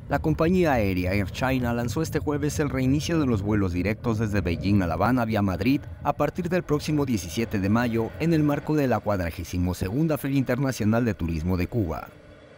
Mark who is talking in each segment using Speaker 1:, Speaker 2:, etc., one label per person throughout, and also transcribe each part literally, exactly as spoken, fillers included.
Speaker 1: La compañía aérea Air China lanzó este jueves el reinicio de los vuelos directos desde Beijing a La Habana vía Madrid a partir del próximo diecisiete de mayo en el marco de la cuadragésima segunda Feria Internacional de Turismo de Cuba.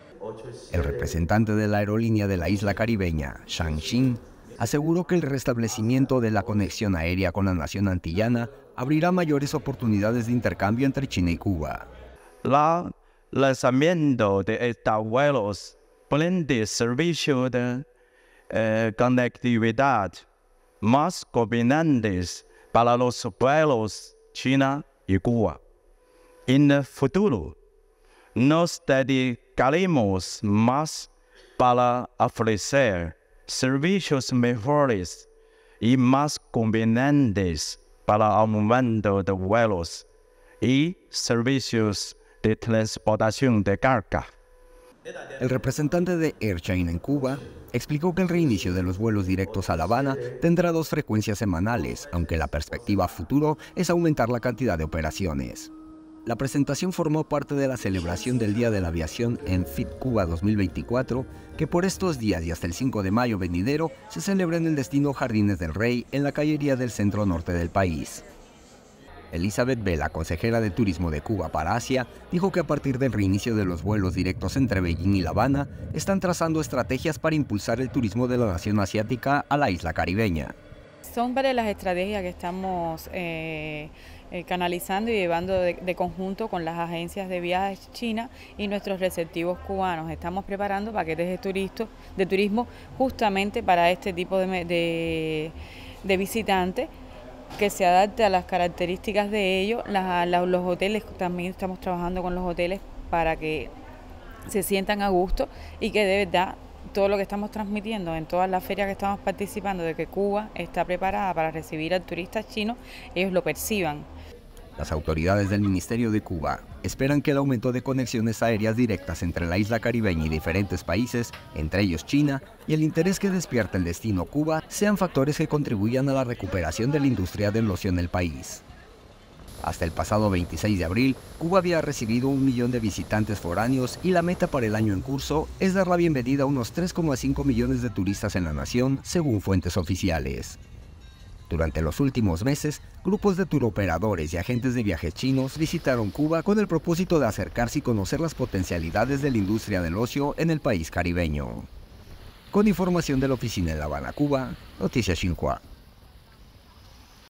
Speaker 1: El representante de la aerolínea de la isla caribeña, Shang Xin, aseguró que el restablecimiento de la conexión aérea con la nación antillana abrirá mayores oportunidades de intercambio entre China y Cuba.
Speaker 2: El lanzamiento de estos vuelos prende servicio de eh, conectividad más convenientes para los vuelos China y Cuba. En el futuro, nos dedicaremos más para ofrecer servicios mejores y más convenientes para aumento de vuelos y servicios de transportación de carga.
Speaker 1: El representante de Air China en Cuba explicó que el reinicio de los vuelos directos a La Habana tendrá dos frecuencias semanales, aunque la perspectiva a futuro es aumentar la cantidad de operaciones. La presentación formó parte de la celebración del Día de la Aviación en FitCuba dos mil veinticuatro, que por estos días y hasta el cinco de mayo venidero se celebra en el destino Jardines del Rey, en la Caillería del centro norte del país. Elizabeth Vela, consejera de Turismo de Cuba para Asia, dijo que a partir del reinicio de los vuelos directos entre Beijing y La Habana, están trazando estrategias para impulsar el turismo de la nación asiática a la isla caribeña.
Speaker 3: Son varias las estrategias que estamos eh, eh, canalizando y llevando de, de conjunto con las agencias de viajes chinas y nuestros receptivos cubanos. Estamos preparando paquetes de, turistas, de turismo justamente para este tipo de, de, de visitantes, que se adapte a las características de ellos. La, la, los hoteles, también estamos trabajando con los hoteles para que se sientan a gusto y que de verdad todo lo que estamos transmitiendo en todas las ferias que estamos participando de que Cuba está preparada para recibir al turista chino, ellos lo perciban.
Speaker 1: Las autoridades del Ministerio de Cuba esperan que el aumento de conexiones aéreas directas entre la isla caribeña y diferentes países, entre ellos China, y el interés que despierta el destino Cuba sean factores que contribuyan a la recuperación de la industria del ocio en el país. Hasta el pasado veintiséis de abril, Cuba había recibido un millón de visitantes foráneos y la meta para el año en curso es dar la bienvenida a unos tres coma cinco millones de turistas en la nación, según fuentes oficiales. Durante los últimos meses, grupos de turoperadores y agentes de viajes chinos visitaron Cuba con el propósito de acercarse y conocer las potencialidades de la industria del ocio en el país caribeño. Con información de la oficina en La Habana, Cuba, Noticias Xinhua.